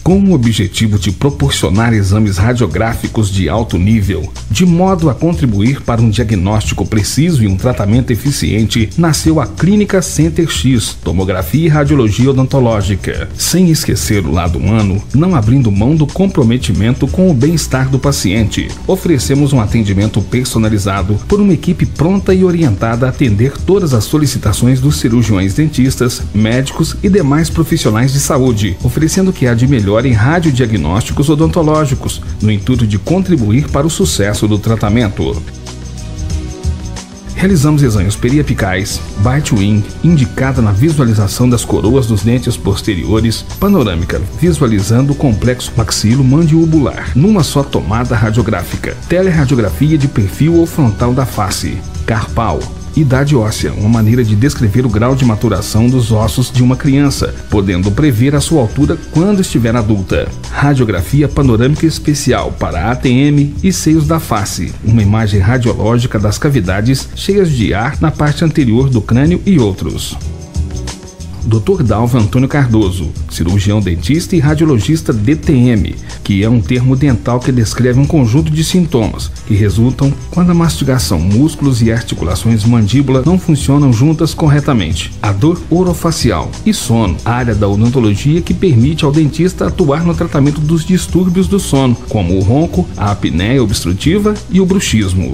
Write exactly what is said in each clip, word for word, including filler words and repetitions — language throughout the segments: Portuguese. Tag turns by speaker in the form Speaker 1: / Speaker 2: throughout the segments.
Speaker 1: com o objetivo de proporcionar exames radiográficos de alto nível, de modo a contribuir para um diagnóstico preciso e um tratamento eficiente, nasceu a Clínica Center X, Tomografia e Radiologia Odontológica. Sem esquecer o lado humano, não abrindo mão do comprometimento com o bem-estar do paciente, oferecemos um atendimento personalizado por uma equipe pronta e orientada a atender todas as solicitações dos cirurgiões dentistas, médicos e demais profissionais de saúde, oferecendo o que há de melhor em radiodiagnósticos odontológicos, no intuito de contribuir para o sucesso do tratamento. Realizamos exames periapicais, bite-wing, indicada na visualização das coroas dos dentes posteriores, panorâmica, visualizando o complexo maxilo-mandíbular, numa só tomada radiográfica, teleradiografia de perfil ou frontal da face, carpal, idade óssea, uma maneira de descrever o grau de maturação dos ossos de uma criança, podendo prever a sua altura quando estiver adulta. Radiografia panorâmica especial para A T M e seios da face, uma imagem radiológica das cavidades cheias de ar na parte anterior do crânio e outros. doutor Dalva Antônio Cardoso, cirurgião dentista e radiologista D T M, que é um termo dental que descreve um conjunto de sintomas que resultam quando a mastigação, músculos e articulações mandíbula não funcionam juntas corretamente. A dor orofacial e sono, área da odontologia que permite ao dentista atuar no tratamento dos distúrbios do sono, como o ronco, a apneia obstrutiva e o bruxismo.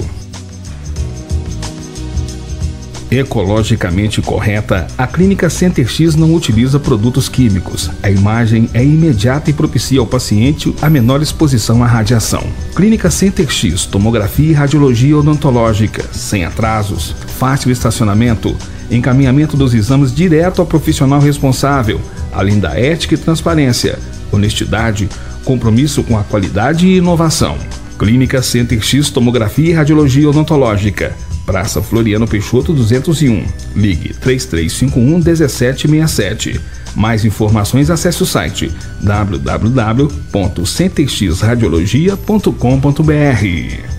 Speaker 1: Ecologicamente correta, a Clínica Center X não utiliza produtos químicos. A imagem é imediata e propicia ao paciente a menor exposição à radiação. Clínica Center X, tomografia e radiologia odontológica, sem atrasos, fácil estacionamento, encaminhamento dos exames direto ao profissional responsável, além da ética e transparência, honestidade, compromisso com a qualidade e inovação. Clínica Center X, tomografia e radiologia odontológica, Praça Floriano Peixoto duzentos e um, ligue três três cinco um um sete seis sete. Mais informações, acesse o site w w w ponto center x radiologia ponto com ponto b r.